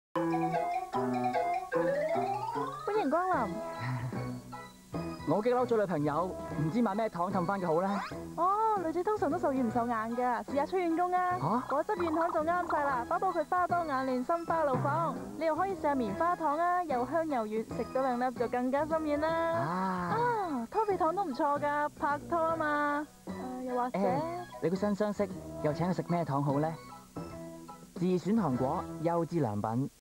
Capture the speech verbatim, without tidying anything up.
歡迎光臨。 我激嬲咗女朋友，唔知買咩糖氹翻佢好咧？ 哦，女仔通常都受軟唔受硬噶，試下吹軟功啊！ 吓？ 果汁軟糖就啱晒啦，包保佢花多眼亂，心花怒放。你又可以試下棉花糖啊，又香又軟，食到兩粒就更加心軟啦。 啊！ 啊，拖肥糖都唔錯噶，拍拖啊嘛。誒，又或者誒，你個新相識又請佢食咩糖好咧？自選糖果，優之良品。